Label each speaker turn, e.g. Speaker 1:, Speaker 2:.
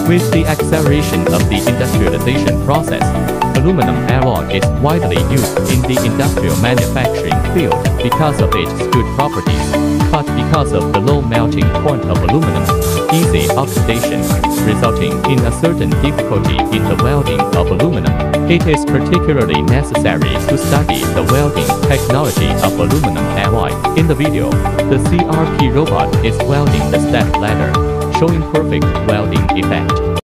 Speaker 1: With the acceleration of the industrialization process, aluminum alloy is widely used in the industrial manufacturing field because of its good properties, but because of the low melting point of aluminum, easy oxidation, resulting in a certain difficulty in the welding of aluminum, it is particularly necessary to study the welding technology of aluminum alloy. In the video, the CRP robot is welding the step ladder, showing perfect welding effect.